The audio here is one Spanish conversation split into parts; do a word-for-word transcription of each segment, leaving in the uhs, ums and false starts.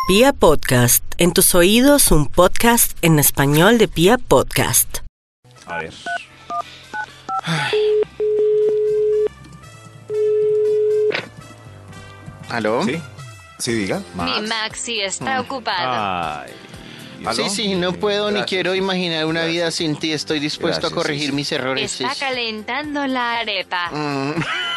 Pia Podcast, en tus oídos un podcast en español de Pia Podcast. A ver. ¿Aló? ¿Sí? Sí, diga. Mi Maxi está ocupado. Ay. ¿Aló? Sí, sí, no puedo ni Gracias. quiero imaginar una vida sin ti. Estoy dispuesto Gracias, a corregir sí, sí. mis errores. Está sí. calentando la arepa. Mm,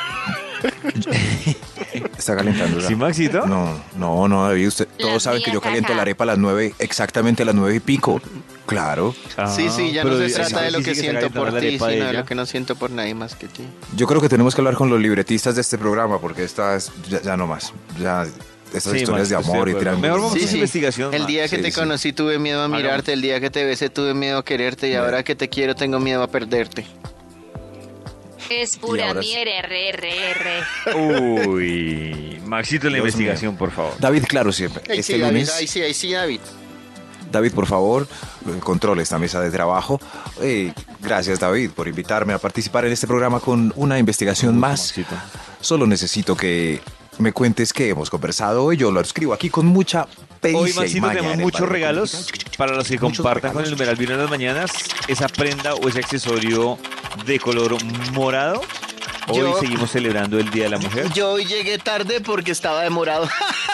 ¿Está calentando? ¿Sí, Maxito? No, no, no, David, usted, Las todos saben que yo mías caliento acá. la arepa a las nueve, exactamente a las nueve y pico. Claro. Ah, sí, sí, ya no pero se dice- trata de sí, lo sí, que sí, está siento por calentando la ti, arepa de sino de ella. lo que no siento por nadie más que ti. Yo creo que tenemos que hablar con los libretistas de este programa porque esta es, ya, ya no más. Ya, estas Sí, historias de Max, amor estoy y de tiran. acuerdo. Mejor vamos Sí, a hacer sí. investigación. El Max. día que sí, te sí. conocí tuve miedo a mirarte, el día que te besé tuve miedo a quererte y Bueno. ahora que te quiero tengo miedo a perderte. Es Y pura ahora sí. mierda, R, R, R. Uy, Maxito, la Dios investigación, por favor. David, claro, siempre. Ahí Este sí, David, lunes, ahí sí, ahí sí, David. David, por favor, controle esta mesa de trabajo. Eh, gracias, David, por invitarme a participar en este programa con una investigación más. Maxito. Solo necesito que me cuentes qué hemos conversado hoy. Yo lo escribo aquí con mucha pericia Hoy, y Maxito, maña tenemos en el muchos papel. regalos para los que Muchos compartan con el regalos. numeral Vino en las mañanas esa prenda o ese accesorio de color morado. Hoy Yo- seguimos celebrando el Día de la Mujer. Yo hoy llegué tarde porque estaba demorado.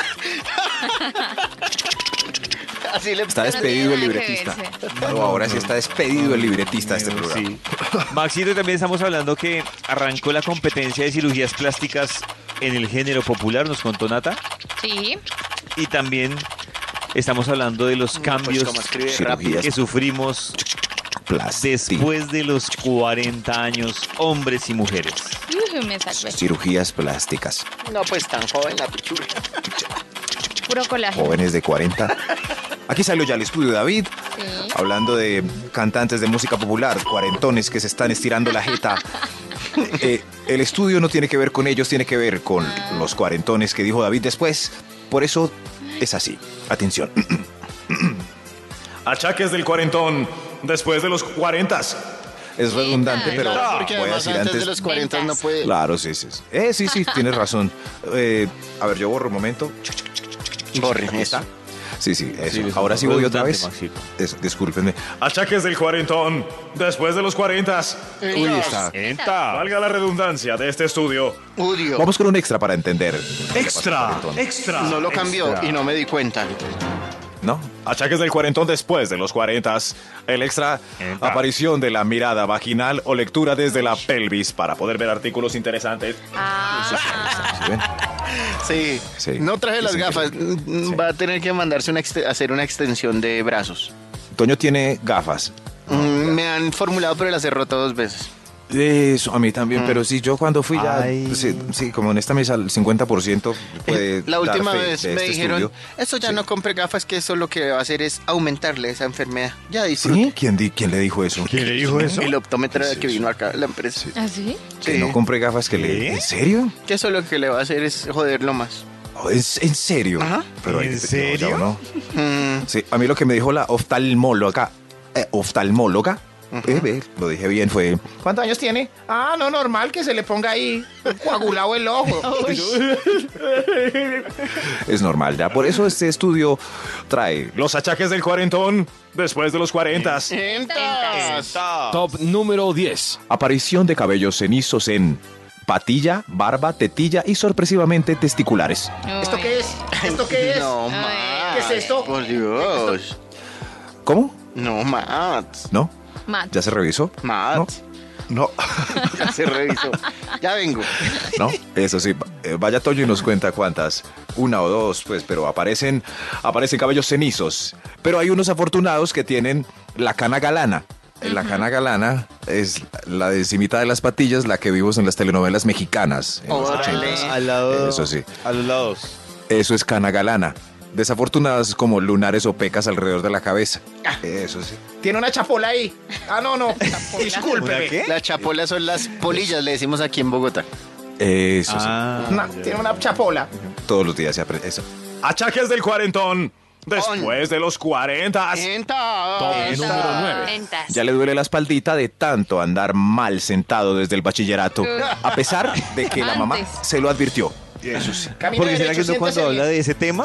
Así le Está No despedido el tiene nada que libretista. verse. No, ahora sí está despedido el libretista de este programa. Sí. Maxito, también estamos hablando que arrancó la competencia de cirugías plásticas en el género popular, nos contó Nata. Sí. Y también estamos hablando de los cambios como escribe Cirugías que sufrimos plásticas. después de los cuarenta años, hombres y mujeres. Uy, me salvé. Cirugías plásticas. No, pues tan joven la pichura. Puro colágeno. Jóvenes de cuarenta. Aquí salió ya el estudio, David. Sí. Hablando de cantantes de música popular, cuarentones que se están estirando la jeta. Eh, el estudio no tiene que ver con ellos, tiene que ver con los cuarentones que dijo David después. Por eso es así. Atención. Achaques del cuarentón después de los cuarentas. Es redundante, pero Claro, porque voy a además decir antes antes. de los cuarenta no puede. Claro, sí, sí. sí. Eh, sí, sí, tienes razón. Eh, a ver, yo borro un momento. Borre, Ahí eso. está. Sí, sí, eso. Sí, es Ahora sí voy otra redundante, vez. Maxito. Eso, discúlpenme. Achaques del cuarentón después de los cuarentas. Uy, está. Valga la redundancia de este estudio. Udio. Vamos con un extra para entender. Extra, extra. No lo cambió extra. y no me di cuenta. ¿No? Achaques del cuarentón después de los cuarentas. El extra, Extra. aparición de la mirada vaginal o lectura desde la pelvis para poder ver artículos interesantes. Ah. ¿Sí ven? Sí. Sí. No traje las Sí, sí, gafas. sí. Mm, Va a tener que mandarse una exte- hacer una extensión de brazos. Toño tiene gafas. Mm, Me han formulado, pero las he roto dos veces. Eso, a mí también, pero sí, yo cuando fui ya, Ay. sí, sí, como en esta mesa el cincuenta por ciento puede La dar última fe vez de me este dijeron, estudio. eso ya Sí. no compre gafas, que eso lo que va a hacer es aumentarle esa enfermedad. Ya ¿Sí? disfrute. ¿Quién, di- ¿Quién le dijo eso? ¿Quién le dijo eso? El optómetra Sí, que sí. vino acá a la empresa. ¿Ah, sí? Que Sí. no compre gafas que le... ¿Qué? ¿En serio? Que eso lo que le va a hacer es joderlo más. Oh, ¿En, en serio? Ajá. Pero hay ¿En que- no, serio? ya no. Mm, Sí, a mí lo que me dijo la oftalmóloga, eh, oftalmóloga, eh, ve, lo dije bien, fue... ¿Cuántos años tiene? Ah, no, normal que se le ponga ahí coagulado el ojo. Es normal, ya. Por eso este estudio trae... Los achaques del cuarentón después de los cuarentas. Entas. Top número diez. Aparición de cabellos cenizos en patilla, barba, tetilla y sorpresivamente testiculares. ¿Esto qué es? ¿Esto qué es? No, Ay. más. ¿Qué es esto? Por Dios. ¿Cómo? No, más. ¿No? Matt. ¿Ya se revisó? Más. No. Ya se revisó. Ya vengo. ¿No? Eso sí. eh, Vaya Toño y nos cuenta cuántas. Una o dos, pues, pero aparecen, aparecen cabellos cenizos. Pero hay unos afortunados que tienen la cana galana. La cana galana es la de encimita de las patillas, la que vimos en las telenovelas mexicanas. En los Órale. ochentas. Al lado. Eso sí. A los lados. Eso es cana galana. Desafortunadas como lunares o pecas alrededor de la cabeza. Eso sí. Tiene una chapola ahí. Ah, no, no. ¿Una Discúlpeme. qué? Las chapolas son las polillas, le decimos aquí en Bogotá. Eso Ah, Una- ya. tiene una chapola. sí. Todos los días se aprende eso. Achaques del cuarentón después de los cuarentas. Entas. Número nueve. Entas. Ya le duele la espaldita de tanto andar mal sentado desde el bachillerato, a pesar de que la mamá Antes. se lo advirtió. Eso sí. Camino Porque será derecho, que uno cuando siéntese habla bien. de ese tema,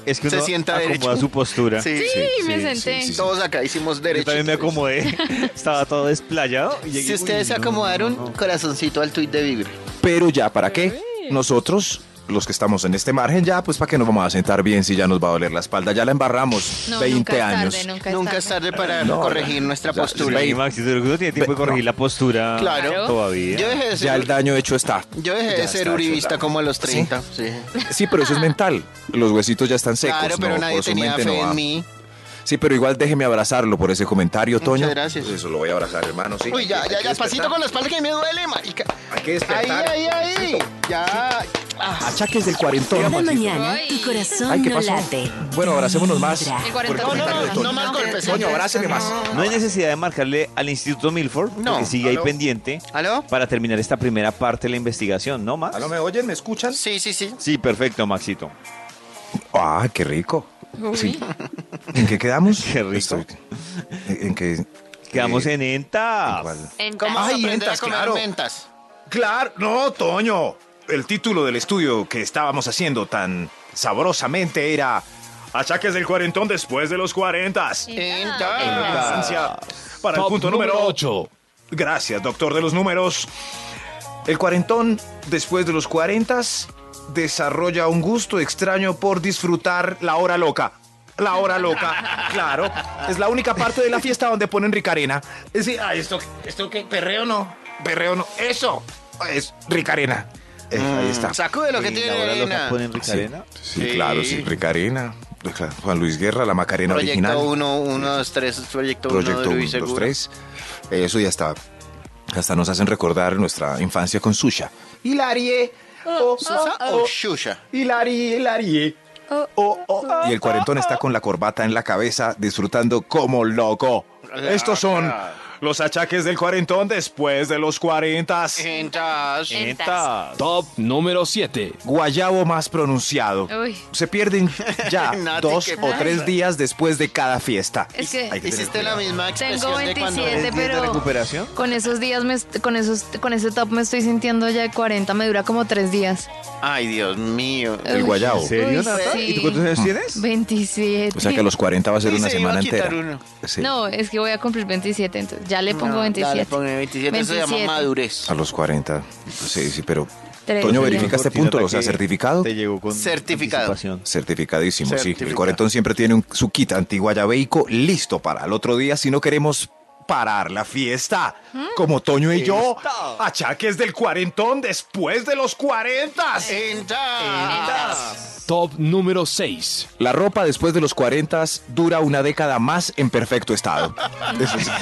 Es que Se uno sienta acomoda derecho. su postura. Sí, Sí, sí. me sí, senté. sí, sí. Todos acá hicimos Yo derecho. también me acomodé. Estaba todo desplayado. Y llegué, Si ustedes uy, se no, acomodaron, no, no. corazoncito al tuit de Vibra. Pero ya, ¿para qué? Nosotros, los que estamos en este margen, ya, pues ¿para qué nos vamos a sentar bien si ya nos va a doler la espalda? Ya la embarramos No, veinte nunca es años. tarde, nunca es Nunca tarde. es tarde para No, corregir nuestra ya, postura. Sí, Maxi, pero uno tiene tiempo de Ve- corregir no. la postura Claro. todavía. Yo dejé de ser, Ya el daño hecho está. yo dejé Ya de está ser hecho uribista el daño. como a los treinta. Sí. Sí, pero eso es mental. Los huesitos ya están secos. Claro, pero no, nadie por su tenía mente fe no va. en mí. Sí, pero igual déjeme abrazarlo por ese comentario, Muchas Toño. gracias. Eso lo voy a abrazar, hermano. Sí. Uy, ya, Hay ya, que ya, pasito despertar. con la espalda que me duele, marica. Hay que Ahí, despertar. ahí, ahí. Ya. Ah, Achaques del cuarentón. Cada Maxito. mañana Ay. tu corazón Ay, ¿qué no pasó? late. Bueno, abracémonos más. Vibra. El por el cuarentón. no, comentario no, de no, Toño. no más golpes. Toño, abráceme más. No hay necesidad de marcarle al Instituto Milford, No. porque sigue ahí ¿Aló? pendiente ¿Aló? para terminar esta primera parte de la investigación, ¿no, Max? ¿Aló, me oyen? ¿Me escuchan? Sí, sí, sí. Sí, perfecto, Maxito. Ah, qué rico. Uy. Sí. ¿En qué quedamos? Qué rico. Estoy- ¿En qué? Quedamos eh, en ENTA. ¿en cuál? ¿Cómo vas a Ay, aprender mentas, a comer claro. mentas? Claro, no, Toño. El título del estudio que estábamos haciendo tan sabrosamente era Achaques del cuarentón después de los cuarentas. Entas. Para el Top punto número ocho. ocho. Gracias, doctor de los números. El cuarentón, después de los cuarentas, desarrolla un gusto extraño por disfrutar la hora loca. La hora loca, claro. Es la única parte de la fiesta donde ponen ricarena. Es decir, ah, ¿esto, esto qué? ¿Perreo no? ¿Perreo no? ¡Eso! Es ricarena. Eh, ahí está. Sacude lo que ¿Y tiene la hora loca arena. ponen ricarena? Sí, Sí. claro, sí, ricarena. Juan Luis Guerra, la Macarena original. Proyecto uno, uno, dos, tres. Proyecto uno Proyecto de uno, Luis dos, Seguro. tres. Eso ya está. Hasta nos hacen recordar nuestra infancia con Susha. Hilarie. Oh, ¿Susa o Shusha? Hilarie, Hilarie. Oh, oh. Y el cuarentón está con la corbata en la cabeza, disfrutando como loco. Estos son los achaques del cuarentón después de los cuarentas. Entas. ENTA. Top número siete. Guayabo más pronunciado. Uy. Se pierden ya Nati, dos ¿qué o pasa? tres días después de cada fiesta. Es que Hay que tener Hiciste la cuidado. misma expresión tengo de cuando... veintisiete, ¿Es días de pero recuperación? con esos días, me, est- con esos, con ese top me estoy sintiendo ya de cuarenta, me dura como tres días. Ay, Dios mío. El Uy. guayabo. ¿En serio, Uy, Nata? sí. ¿Y tú cuántos años tienes? veintisiete. O sea que a los cuarenta va a ser Sí, una se iba semana a quitar entera. uno. Sí. No, es que voy a cumplir veintisiete, entonces ya le pongo No, veintisiete. dale, ponle veintisiete. Eso se llama veintisiete. madurez. A los cuarenta. Sí, sí, pero. Tres Toño, días. verifica este punto, o sea, certificado. Te llegó con Certificado. anticipación. Certificadísimo, sí. Certificado. El cuarentón siempre tiene un, su kit antiguayabeico listo para el otro día si no queremos parar la fiesta. Como Toño y yo. Achaques del cuarentón después de los cuarentas. Entas. Top número seis. La ropa después de los cuarenta dura una década más en perfecto estado. Eso sí.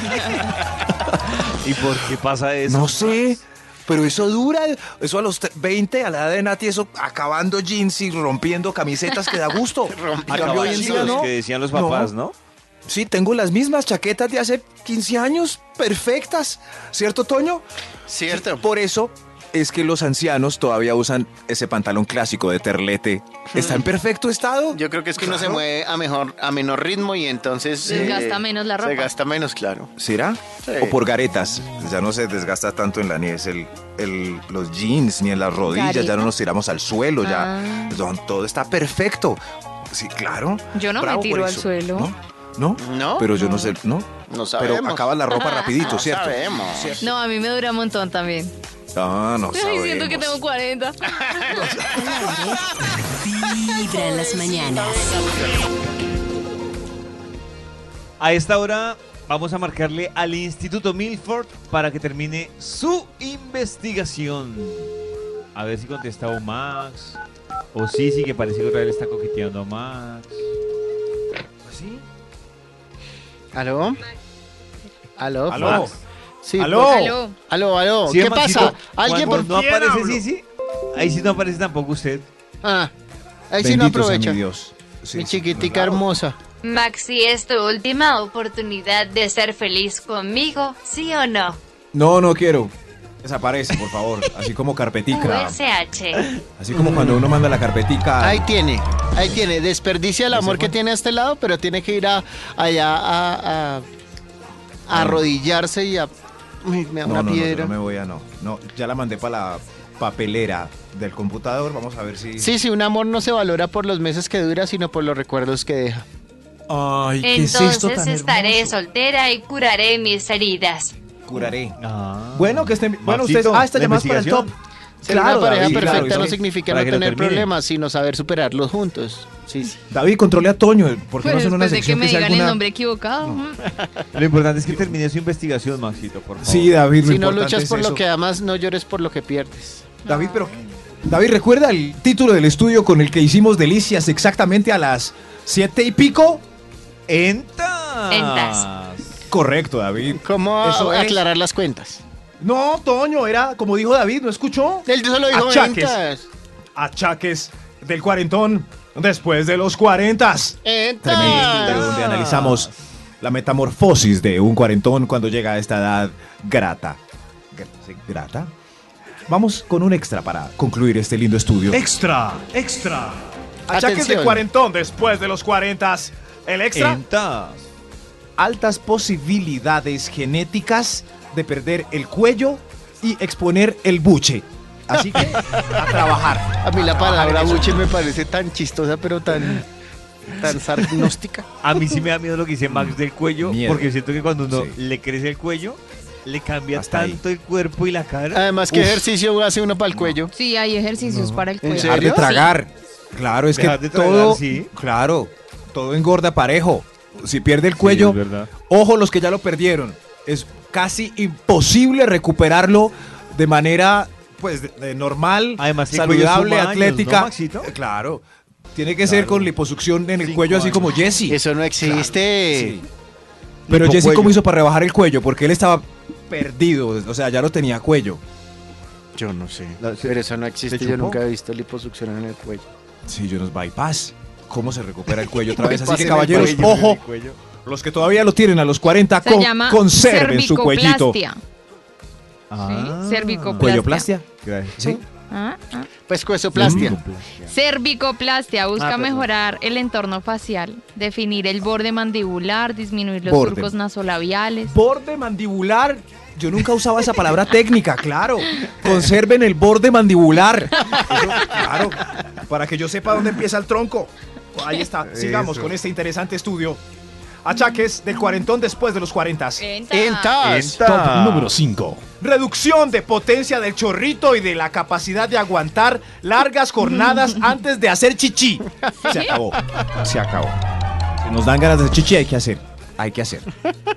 ¿Y por qué pasa eso? No sé, pero eso dura. Eso a los tre- veinte, a la edad de Nati, eso acabando jeans y rompiendo camisetas que da gusto. En cambio, hoy en día Caballitos no. que decían los papás, ¿no? Sí, tengo las mismas chaquetas de hace quince años, perfectas. ¿Cierto, Toño? Cierto. Por eso es que los ancianos todavía usan ese pantalón clásico de terlete. ¿Está en perfecto estado? Yo creo que es que uno se Claro. mueve a mejor, a menor ritmo y entonces... Se desgasta menos la ropa. Se gasta menos, claro. ¿Será? Sí. O por garetas. Ya no se desgasta tanto en la nieve, el, el, los jeans ni en las rodillas, ¿Gareta? ya no nos tiramos al suelo, ya Ah. don- todo está perfecto. Sí, claro. Yo no me Bravo tiro por al eso. suelo. ¿No? ¿No? ¿No? Pero yo no sé, ¿no? No sabemos. Pero acaba la ropa rapidito, No ¿cierto? sabemos. No, a mí me dura un montón también. Ah, no Ay, sabemos. siento que tengo cuarenta. Vibra en las mañanas. A esta hora vamos a marcarle al Instituto Milford para que termine su investigación. A ver si contesta o Max. O sí, sí, que parece que otra vez le está coqueteando a Max. ¿Sí? ¿Aló? ¿Aló? ¿Aló? Max? Sí, ¿Aló? por- Aló. ¿Aló, aló? Sí, ¿Qué Maxito, pasa? ¿Alguien por cuando no quién aparece hablo? sí, sí? Ahí sí no aparece tampoco usted. Ah, ahí sí no Bendito sea aprovecha. mi Dios. Sí, Mi sí, chiquitica claro. hermosa. Maxi, ¿es tu última oportunidad de ser feliz conmigo? ¿Sí o no? No, no quiero. Desaparece, por favor. Así como carpetica. U S H. Así como cuando uno manda la carpetica. Ahí tiene, ahí tiene. Desperdicia el Ese amor que fue. tiene a este lado, pero tiene que ir a, allá a, a, a arrodillarse y a... Uy, me da No, una no, no, yo piedra. no me voy a no. No, ya la mandé para la papelera del computador. Vamos a ver si... Sí, sí, un amor no se valora por los meses que dura, sino por los recuerdos que deja. Ay, ¿qué es Entonces esto tan estaré hermoso? soltera y curaré mis heridas. Curaré. Ah. Bueno, que estén... Bueno, Maxito, ustedes... Ah, esta la llamada es para el top. investigación. Ser una pareja David, perfecta claro, no eso- significa para no que lo tener termine. problemas, sino saber superarlos juntos. Sí, sí. David, controle a Toño. ¿Por qué Pues no hacen una después de que sección me que sea digan el alguna...? nombre equivocado. ujú. Lo importante es que termine su investigación, Maxito, por favor. Sí, David, lo Si no importante luchas es por eso. lo que amas, no llores por lo que pierdes. David, pero... David, ¿recuerda el título del estudio con el que hicimos delicias exactamente a las siete y pico? ¡Entas! Entas. Correcto, David. ¿Cómo Eso a- es. aclarar las cuentas? No, Toño, era como dijo David, ¿no escuchó? Él solo dijo Achaques. ventas. Achaques del cuarentón después de los cuarentas. Entas. Tremendo, donde analizamos la metamorfosis de un cuarentón cuando llega a esta edad grata. Gr- sí, ¿Grata? Vamos con un extra para concluir este lindo estudio. Extra, extra. Achaques Atención. de cuarentón después de los cuarentas. El extra, ¡Entas! altas posibilidades genéticas de perder el cuello y exponer el buche. Así que, a trabajar. A mí la trabajar palabra en eso. buche me parece tan chistosa, pero tan, tan sargnóstica. A mí sí me da miedo lo que dice Max del cuello, Miedo. porque siento que cuando uno Sí. le crece el cuello, le cambia Hasta ahí. tanto el cuerpo y la cara. Además, ¿qué Uf. ejercicio hace uno para el cuello? Sí, hay ejercicios para el cuello. serio? Dejar de tragar. Claro, es que Dejar de tragar, todo, sí. claro, todo engorda parejo. Si pierde el Sí, cuello, es verdad. ojo los que ya lo perdieron. Es casi imposible recuperarlo de manera, pues, de- de normal, Además, que el cuello saludable, suma años, atlética. ¿no, Maxito? Eh, Claro, tiene que ser Claro. con liposucción en el Cinco cuello, así años. como Jesse. Eso no existe. Sí. Pero Jesse, Lipocuello. ¿cómo hizo para rebajar el cuello? Porque él estaba perdido, o sea, ya no tenía cuello. Yo no sé. La- se- Pero eso no existe. ¿se Yo chupó? nunca he visto liposucción en el cuello. Sí, yo nos bypass. ¿Cómo se recupera el cuello otra vez? Así Bypass que, en el caballeros, cuello. ojo, los que todavía lo tienen a los cuarenta, Se con- llama conserven su cuellito. cervicoplastia. Ah. cervicoplastia. ¿Cuelloplastia? Gracias. Sí. Ah, ah. Pues cuesoplastia. Cervicoplastia busca Ah, perdón. mejorar el entorno facial, definir el borde mandibular, disminuir los Borde. surcos nasolabiales. Borde mandibular. Yo nunca usaba esa palabra técnica, claro. Conserven el borde mandibular. Eso, claro, para que yo sepa dónde empieza el tronco. Ahí está. Sigamos Eso. con este interesante estudio. Achaques del cuarentón después de los cuarentas. Entas. Top número cinco. Reducción de potencia del chorrito y de la capacidad de aguantar largas jornadas antes de hacer chichi. Se acabó. Se acabó. Si nos dan ganas de hacer chichi, hay que hacer. Hay que hacer.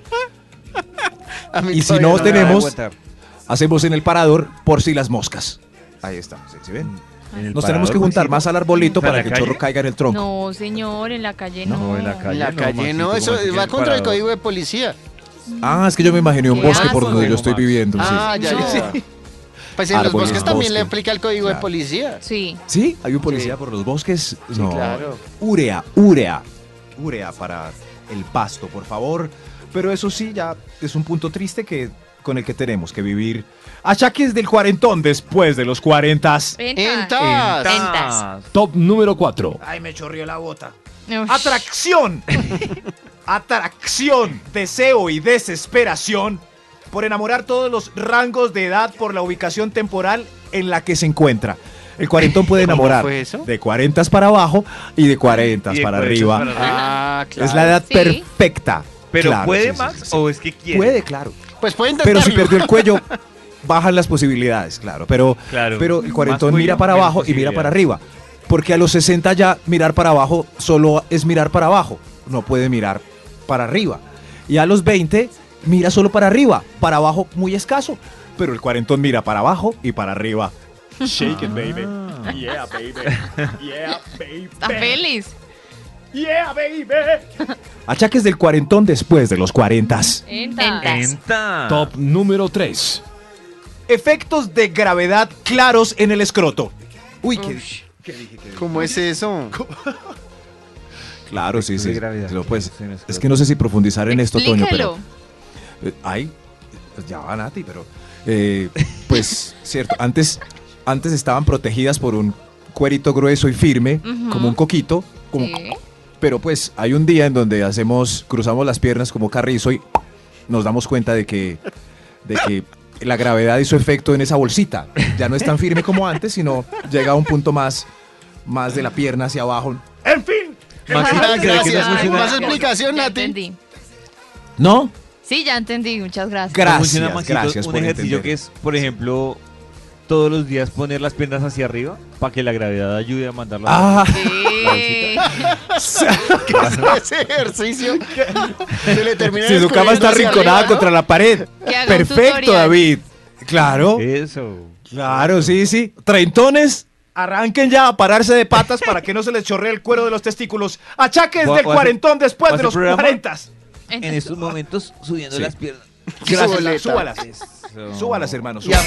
A mí Y si todavía no me tenemos- aguanta. Hacemos en el parador por si las moscas. Ahí está. ¿Sí, sí ven? En el Nos tenemos que parador, juntar Maxito. más al arbolito ¿Para para la que el calle? chorro caiga en el tronco. No, señor, en la calle no. No, en la calle. En la no, calle Maxito, no, eso ¿cómo así que va el contra el parador? código de policía. Ah, es que yo me imaginé un Qué bosque por asco. donde yo estoy Max. viviendo. sí. Ah, ya, No. ya. Pues en los Árboles, bosques también le bosque. aplica el código de Claro. policía. Sí. ¿Sí? ¿Hay un policía Sí. por los bosques? Sí, claro. Urea, urea. Urea para el pasto, por favor. Pero eso sí, ya es un punto triste que, con el que tenemos que vivir. Achaques del cuarentón después de los cuarentas. Entas. Entas. Top número cuatro. Ay, me chorrió la bota. Ush. Atracción. Atracción, deseo y desesperación por enamorar todos los rangos de edad por la ubicación temporal en la que se encuentra. El cuarentón puede ¿Cómo enamorar fue eso? de cuarenta para abajo y de cuarenta Y de para cuarenta arriba. para arriba. Ah, claro. Es la edad Sí. perfecta. Pero Claro, ¿puede, sí, sí, Max? sí, sí. ¿O es que quiere? Puede, claro. Pues puede Pero intentarlo. si perdió el cuello, bajan las posibilidades, claro. Pero, Claro. pero el cuarentón Más cuello, mira para menos abajo y mira para posibilidades. arriba. Porque a los sesenta ya mirar para abajo solo es mirar para abajo. No puede mirar para arriba. Y a los veinte mira solo para arriba. Para abajo muy escaso. Pero el cuarentón mira para abajo y para arriba. Shake it, baby. Yeah, baby. Yeah, baby. Está feliz. Yeah, baby. Achaques del cuarentón después de los cuarentas. Entas. Entas. Top número tres. Efectos de gravedad claros en el escroto. Uy, qué... Ush. ¿Cómo es eso? Claro, sí, sí. de gravedad. Pero, pues, Sí, en el es que no sé si profundizar en esto, Toño, pero... Explíquelo. Eh, Ay, pues ya va Nati, pero eh, pues cierto, antes, antes estaban protegidas por un cuerito grueso y firme, Ujú. como un coquito, como, Sí. pero pues hay un día en donde hacemos, cruzamos las piernas como carrizo y nos damos cuenta de que, de que la gravedad hizo efecto en esa bolsita. Ya no es tan firme como antes, sino llega a un punto más, más de la pierna hacia abajo. En fin. Maxito, Ah, ¿cree que no gracias. funciona? Más explicación, Ya Nati. entendí. ¿No? Sí, ya entendí. Muchas gracias. Gracias, ¿Cómo funciona, Maxito? gracias Un por ejercicio entender. que es, por ejemplo, todos los días poner las piernas hacia arriba para que la gravedad ayude a mandarlo. Ah, Sí. ¿Qué es ese ejercicio? Se le termina si su cama está descubriendo hacia arrinconada arriba, ¿no? contra la pared. Que haga un Perfecto, tutorial. David. Claro, Eso. claro, sí, sí. Treintones, arranquen ya a pararse de patas para que no se les chorree el cuero de los testículos. Achaques Voy a- del voy a hacer- cuarentón después voy a de hacer los programa. cuarentas. En estos momentos subiendo Sí. las piernas. Gracias, boleta. súbalas. Eso. Súbalas, hermanos. Ya.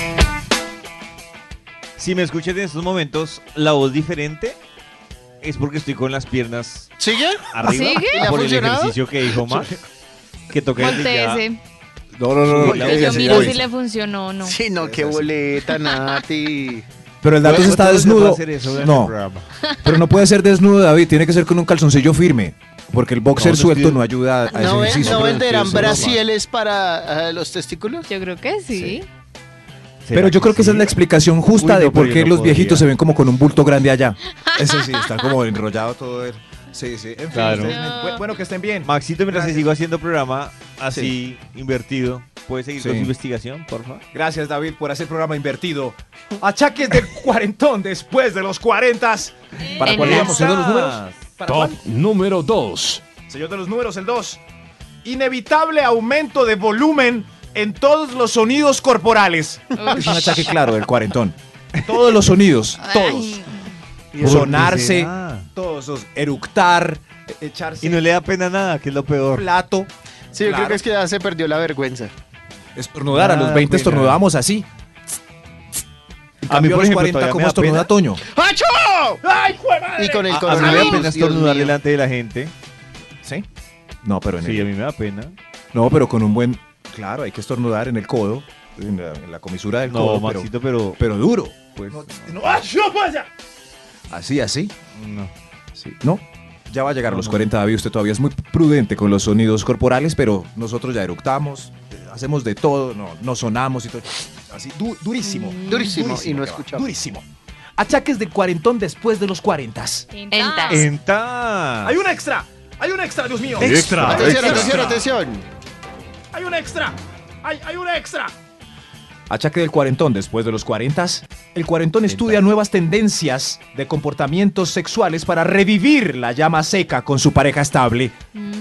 Si me escuchas en estos momentos la voz diferente, es porque estoy con las piernas ¿Sigue? arriba ¿Sigue? ¿Y le ha por el funcionado? ejercicio que dijo Max. Que toqué desde ya. Volteese. No, no, no. no, Sí, no, la Que ella yo sí, miro ya si vi. le funcionó o no. Sí, no, qué boleta, Nati. Pero el dato Bueno, está entonces se puede desnudo. hacer eso en el No, programa. pero no puede ser desnudo, David. Tiene que ser con un calzoncillo firme. Porque el boxer No, no suelto estoy- no ayuda a ese ¿No, ven- ejercicio. ¿no venderán sí, sí, brasieles para eh, los testículos? Yo creo que sí. Pero yo creo que esa es la explicación justa Uy, no, de por pero qué yo no los viejitos podría. se ven como con un bulto grande allá. Eso sí, está como enrollado todo. el- Sí, sí. En fin, Claro. ustedes- No. bu- bueno, que estén bien. Maxito, mientras Gracias. que sigo haciendo programa así invertido, ¿puede seguir con Sí. su investigación, por favor? Gracias, David, por hacer programa invertido. Achaques del cuarentón después de los cuarentas. ¿Para En cuál la- íbamos? ¿Señor de los números? ¿Para Top cuál? número dos. Señor de los números, el dos. Inevitable aumento de volumen en todos los sonidos corporales. Es un achaque claro del cuarentón. Todos los sonidos, todos. Ay, Sonarse, Ah. todos esos, eructar, e- echarse Y no le da pena nada, que es lo peor. plato. Sí, yo Claro. creo que es que ya se perdió la vergüenza. Estornudar, a los Ah, veinte pues, estornudábamos así. En A mí, cambio, por a los ejemplo, cuarenta, todavía ¿cómo me da estornuda pena. Toño? ¡Acho! ¡Ay, jue madre! Y con el A, a mí me da coronavirus. pena Dios estornudar mío. delante de la gente. ¿Sí? No, pero en Sí, el- a mí me da pena. No, pero con un buen... Claro, hay que estornudar en el codo, en la, en la comisura del No, codo, pero, Maxito, pero... pero duro. Pues, No, ¡ay, yo vaya! Así, así. no. Sí. ¿No? Ya va a llegar a No, los no. cuarenta, David. Usted todavía es muy prudente con los sonidos corporales, pero nosotros ya eructamos, eh, hacemos de todo, no, no sonamos y todo. Así, du- durísimo. Durísimo, y no que va, escuchamos. Durísimo. Achaques del cuarentón después de los cuarentas. Entas. ¡Entas! Hay un extra. Hay un extra, Dios mío. Extra. Atención, extra. atención, atención. Hay un extra. Hay, hay un extra. Achaque del cuarentón después de los cuarentas. El cuarentón estudia nuevas tendencias de comportamientos sexuales para revivir la llama seca con su pareja estable.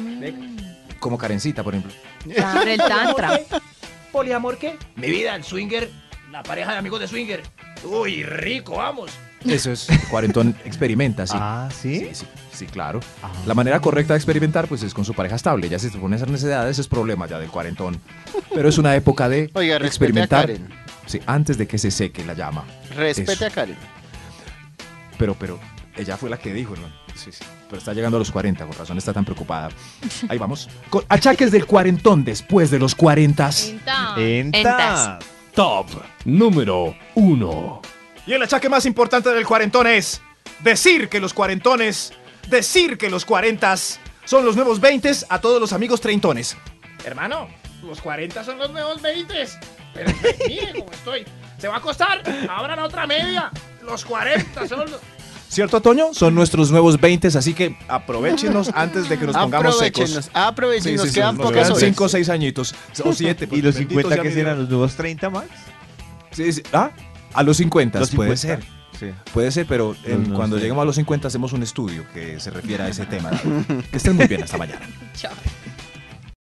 Mm, Como Karencita, por ejemplo. claro, el tantra. ¿Poliamor qué? Mi vida, el swinger, la pareja de amigos de swinger. Uy, rico, vamos. Eso es, cuarentón experimenta, sí. Ah, ¿sí? Sí, sí, sí, claro. La manera correcta de experimentar, pues, es con su pareja estable. Ya si se pone a hacer necesidades, es problema ya del cuarentón. Pero es una época de Oiga, respete a experimentar. Karen. Sí, antes de que se seque la llama. Respete Eso. a Karen. Pero, pero, ella fue la que dijo, ¿no? Sí, sí. Pero está llegando a los cuarenta, con razón está tan preocupada. Ahí vamos. Con achaques del cuarentón después de los cuarentas. Entas. ¡Entas! Top número uno. Y el achaque más importante del cuarentón es decir que los cuarentones, decir que los cuarentas son los nuevos veintes a todos los amigos treintones. Hermano, los cuarenta son los nuevos veinte. Pero mire cómo estoy. Se va a costar. Ahora la otra media. Los cuarenta son los... ¿Cierto, Toño? Son nuestros nuevos veintes, así que aprovechenos antes de que nos pongamos secos. Aprovechenos, aprovechenos, Sí, sí, sí, quedan nos pocas quedan horas. cinco o seis añitos. O siete. pues, ¿Y los benditos cincuenta sea que mi serán Dios. los nuevos treinta, Max? Sí, sí. ¿Ah? A los cincuenta, Los puede cincuenta. ser. Sí. Puede ser, pero en- No, no cuando sé. lleguemos a los cincuenta hacemos un estudio que se refiera a ese tema. Que estén muy bien hasta mañana. Chao.